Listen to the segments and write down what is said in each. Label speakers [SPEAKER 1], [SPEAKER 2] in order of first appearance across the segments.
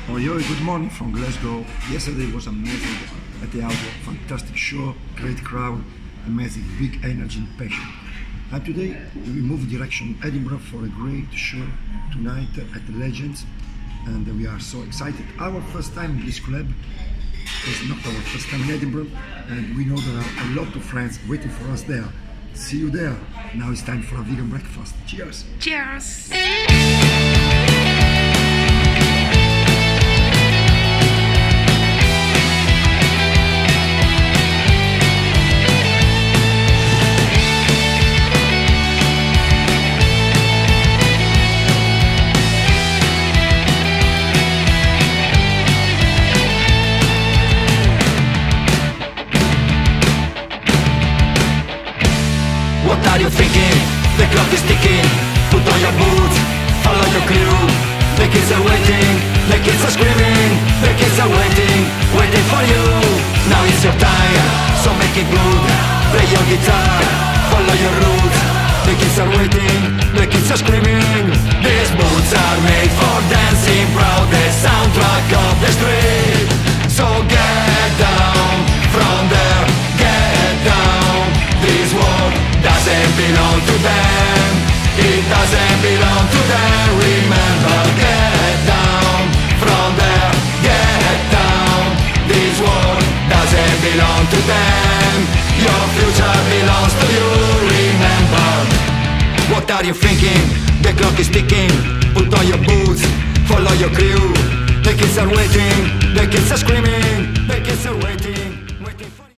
[SPEAKER 1] Oi, good morning from Glasgow. Yesterday was amazing at the Outdoor, fantastic show, great crowd, amazing, big energy and passion. And today we move direction Edinburgh for a great show tonight at the Legends, and we are so excited. Our first time in this club is not our first time in Edinburgh, and we know there are a lot of friends waiting for us there. See you there. Now it's time for a vegan breakfast. Cheers!
[SPEAKER 2] Cheers!
[SPEAKER 3] What are you thinking? The clock is ticking. Put on your boots, follow your crew. The kids are waiting, the kids are screaming. The kids are waiting, waiting for you. Now it's your time, so make it good. Play your guitar, follow your roots. The kids are waiting, the kids are screaming. These boots are made for dancing, proud the soundtrack of the street. So get down from there, get down. This world doesn't belong to them. It doesn't belong to them. Remember, get down from there, get down. This world doesn't belong to them. Your future belongs to you. Remember. What are you thinking? The clock is ticking. Put on your boots, follow your crew. The kids are waiting, the kids are screaming. The kids are waiting, waiting for you.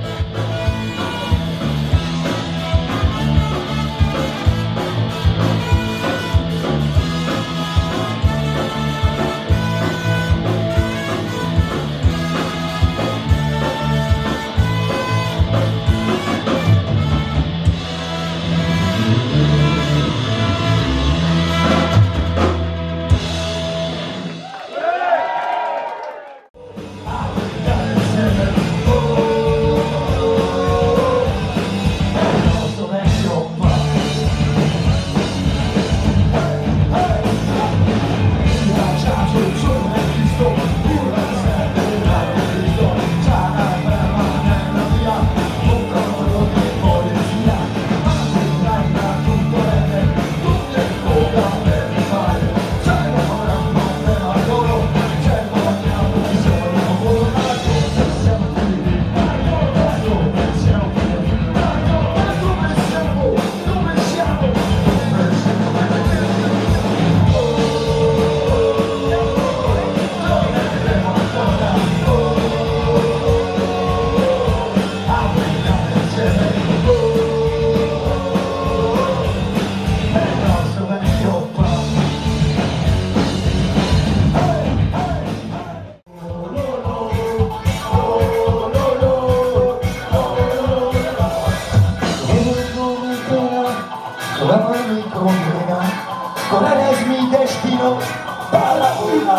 [SPEAKER 4] Con él es mi destino para una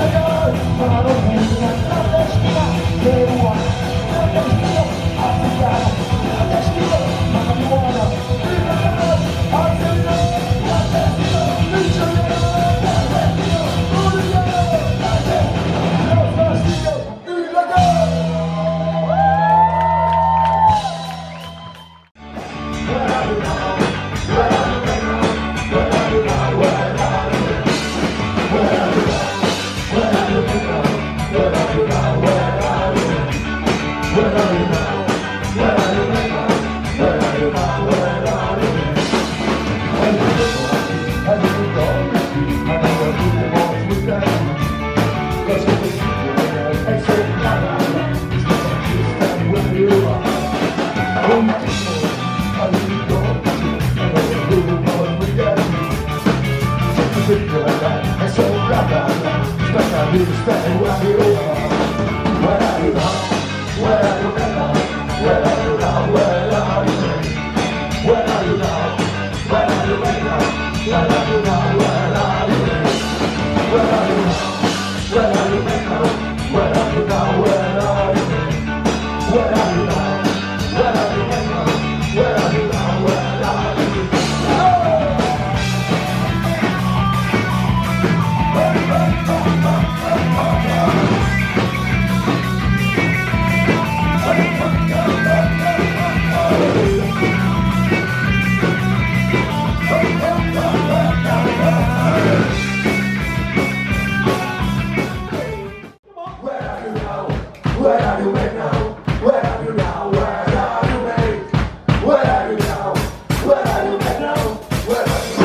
[SPEAKER 4] Africa. Where are you right now? Where are you now? Where are you, babe? Where are you now? Where are you right now? Where are you?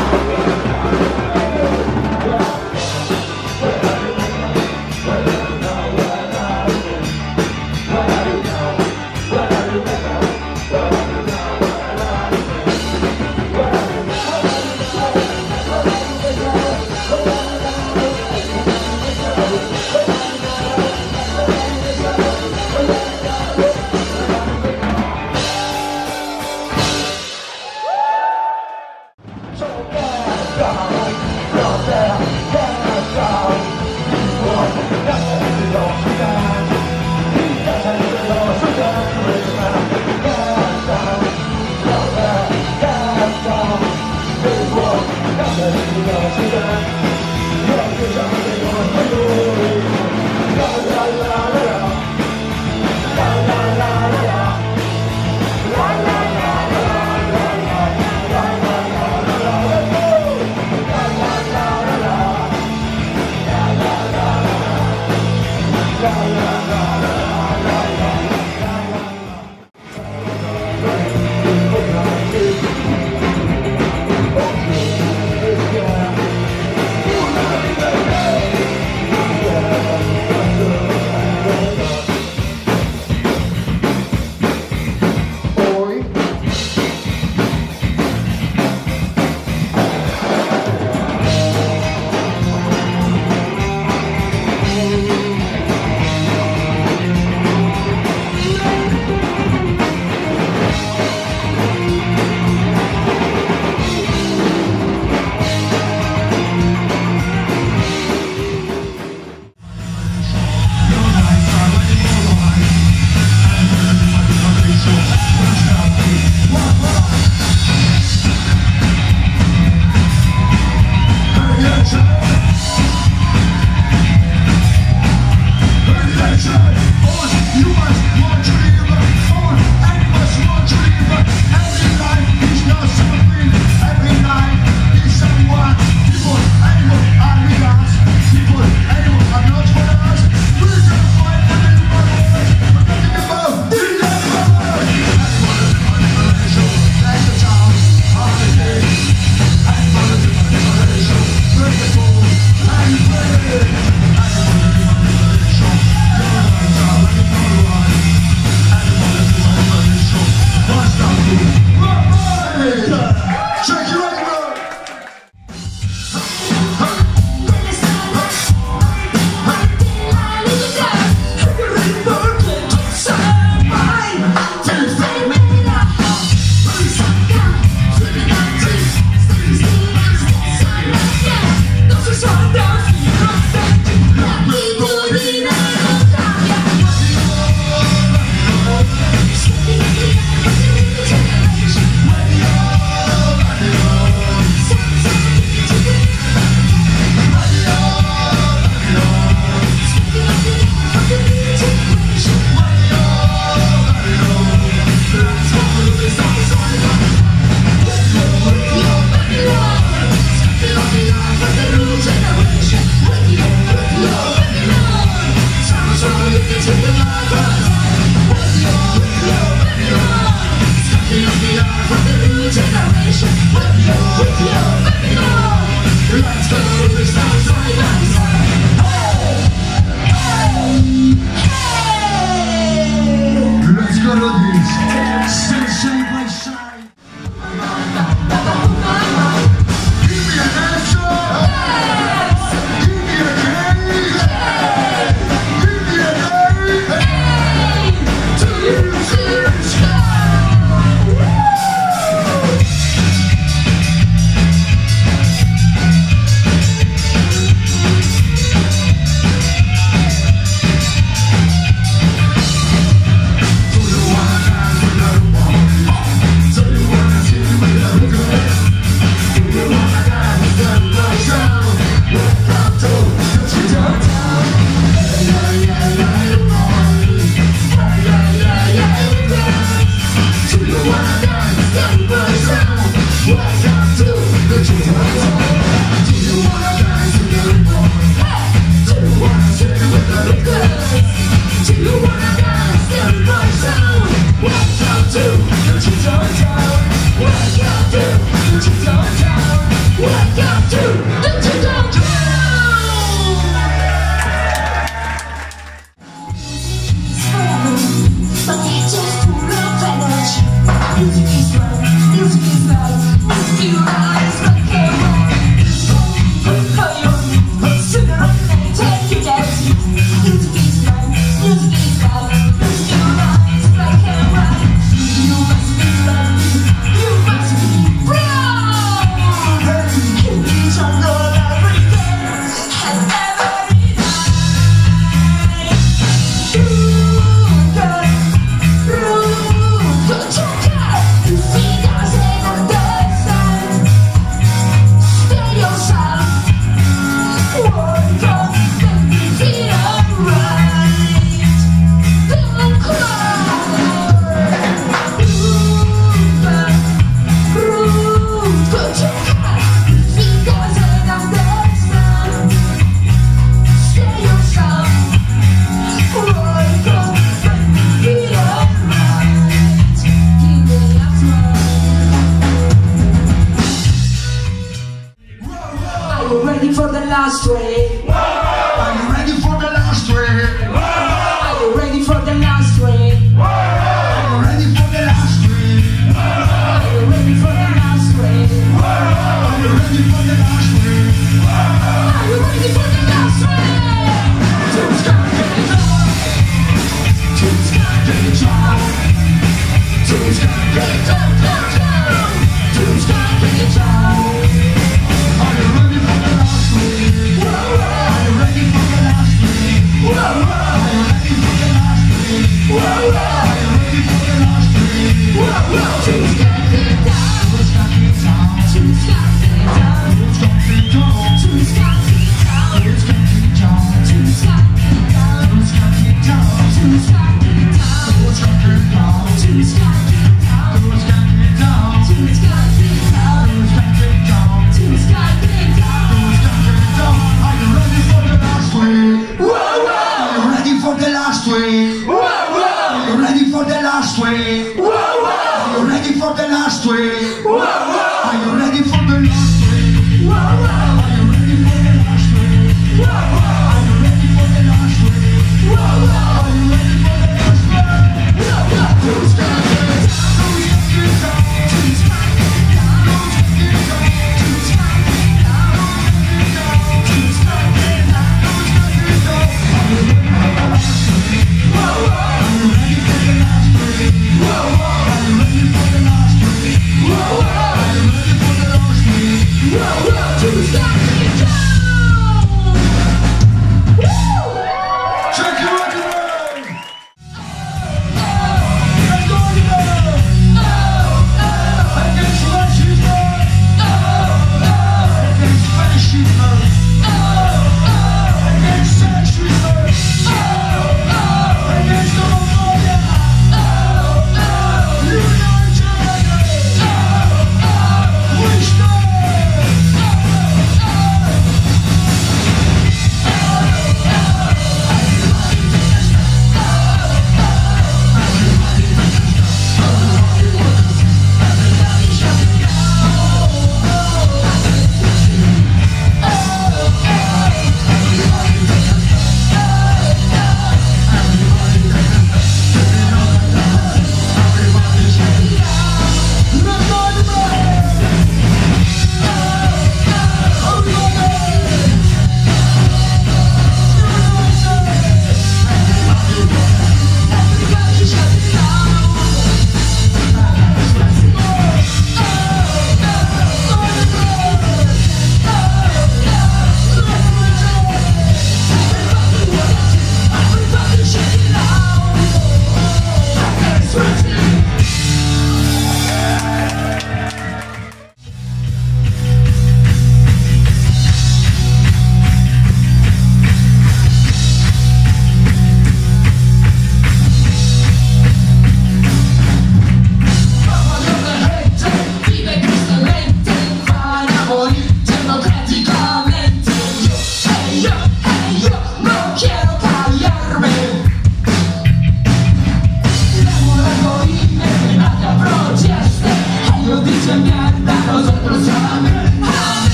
[SPEAKER 4] Whoa, whoa.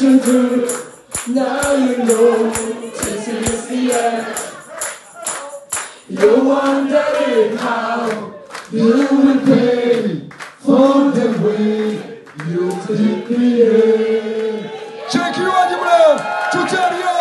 [SPEAKER 4] you do. Now you know this is the end. You're wondering how you will pay for the way you did me.
[SPEAKER 2] Check you out, you bro.